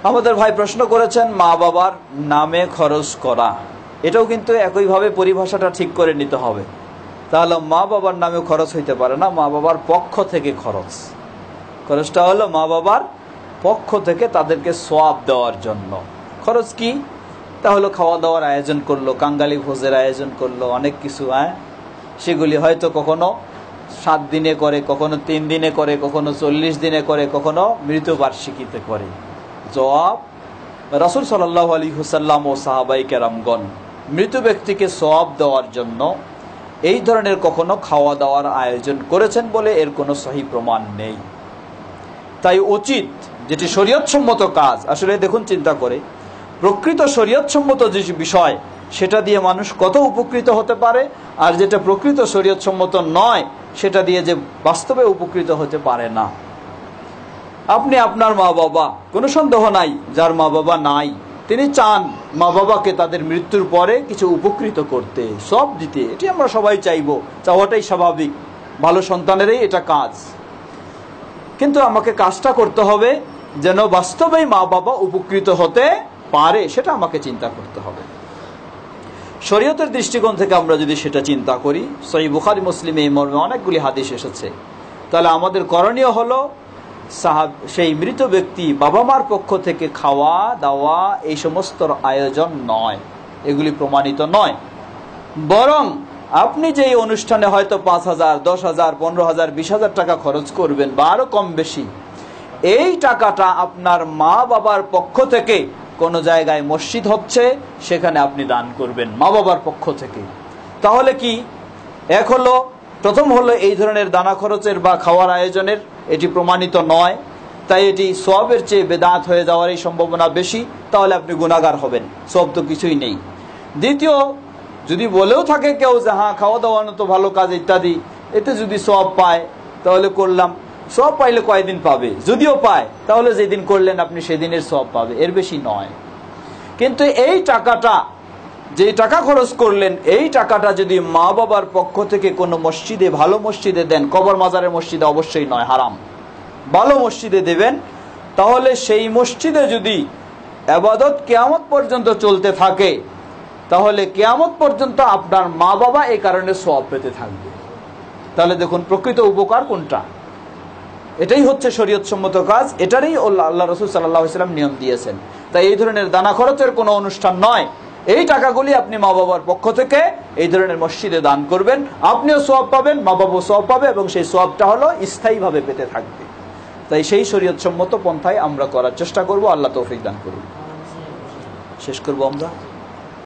আমাদের ভাই প্রশ্ন করেছেন মা বাবার নামে খরচ করা, এটাও কিন্তু একইভাবে পরিভাষাটা ঠিক করে নিতে হবে। তাহলে মা বাবার নামে খরচ হইতে পারে না, মা বাবার পক্ষ থেকে খরচটা হলো মা বাবার পক্ষ থেকে তাদেরকে সওয়াব দেওয়ার জন্য। খরচ কি? তাহলে খাওয়া দাওয়ার আয়োজন করলো, কাঙ্গালি ভোজের আয়োজন করলো, অনেক কিছু। সেগুলি হয়তো কখনো 7 দিনে করে, কখনো 3 দিনে করে, কখনো 40 দিনে করে, কখনো মৃত্যুবার্ষিকীতে করে। জবাব, রাসূল সাল্লাল্লাহু আলাইহি ওয়াসাল্লাম ও সাহাবায়ে কেরামগণ মৃত ব্যক্তিকে সওয়াব দেওয়ার জন্য এই ধরনের কখনো খাওয়া দাওয়ার আয়োজন করেছেন বলে এর কোনো সহি প্রমাণ নেই। তাই উচিত যেটি শরীয়তসম্মত কাজ, আসলে দেখুন চিন্তা করে, প্রকৃত শরীয়তসম্মত যে বিষয় সেটা দিয়ে মানুষ কত উপকৃত হতে পারে, আর যেটা প্রকৃত শরীয়তসম্মত নয় সেটা দিয়ে যে বাস্তবে উপকৃত হতে পারে না। আপনি আপনার মা বাবা, কোনো সন্দেহ নাই যার মা বাবা নাই তিনি চান মা বাবাকে তাদের মৃত্যুর পরে কিছু উপকৃত করতে, সব দিতে, এটি আমরা সবাই চাইবো, চাওয়াটাই স্বাভাবিক, ভালো সন্তানেরই এটা কাজ। কিন্তু আমাকে কাজটা করতে হবে যেন বাস্তবেই মা বাবা উপকৃত হতে পারে, সেটা আমাকে চিন্তা করতে হবে। শরীয়তের দৃষ্টিকোণ থেকে আমরা যদি সেটা চিন্তা করি, সহিহ বুখারী মুসলিমে এই মর্মে অনেকগুলি হাদিস এসেছে, তাহলে আমাদের করণীয় হলো সেই মৃত ব্যক্তি বাবা মার পক্ষ থেকে খাওয়া দাওয়া এই সমস্ত আয়োজন নয়, এগুলি প্রমাণিত নয়। বরং আপনি যে অনুষ্ঠানে হয়তো 5,000, 10,000, 15,000, 20,000 টাকা খরচ করবেন বা আরো কম বেশি, এই টাকাটা আপনার মা বাবার পক্ষ থেকে কোনো জায়গায় মসজিদ হচ্ছে সেখানে আপনি দান করবেন মা বাবার পক্ষ থেকে। তাহলে কি এক হলো, প্রথম হলো এই ধরনের দানা খরচের বা খাওয়ার আয়োজনের এটি প্রমাণিত নয়, তাই এটি সওয়াবের চেয়ে বেদাত হয়ে যাওয়ারই সম্ভাবনা বেশি, তাহলে আপনি গুনাহগার হবেন, সওয়াব তো কিছুই নেই। দ্বিতীয়, যদি বলেও থাকে কেউ যে হ্যাঁ খাওয়া দাওয়ানো তো ভালো কাজ ইত্যাদি, এতে যদি সওয়াব পায় তাহলে করলাম, সওয়াব পাইলে কয়দিন পাবে, যদিও পায় তাহলে যেদিন করলেন আপনি সেদিনের সওয়াব পাবে, এর বেশি নয়। কিন্তু এই টাকাটা, যে টাকা খরচ করলেন, এই টাকাটা যদি মা বাবার পক্ষ থেকে কোনো মসজিদে, ভালো মসজিদে দেন, কবর মাজারের মসজিদে অবশ্যই নয়, হারাম, ভালো মসজিদে দেবেন, তাহলে সেই মসজিদে যদি ইবাদত কিয়ামত পর্যন্ত চলতে থাকে তাহলে কিয়ামত পর্যন্ত আপনার মা বাবা এই কারণে সওয়াব পেতে থাকবে। তাহলে দেখুন প্রকৃত উপকার কোনটা, এটাই হচ্ছে শরীয়তসম্মত কাজ, এটারই আল্লাহ রাসূল সাল্লাল্লাহু আলাইহি ওয়াসাল্লাম নিয়ম দিয়েছেন। তাই এই ধরনের দানা খরচের কোনো অনুষ্ঠান নয়, এই টাকাগুলি আপনি মা বাবার পক্ষ থেকে এই ধরনের মসজিদে দান করবেন, আপনিও সওয়াব পাবেন, মা বাবাও সওয়াব পাবে, এবং সেই সওয়াবটা হলো স্থায়ীভাবে পেতে থাকবে। তাই সেই শরীয়তসম্মত পন্থায় আমরা করার চেষ্টা করব, আল্লাহ তৌফিক দান করুন। শেষ করব আমরা।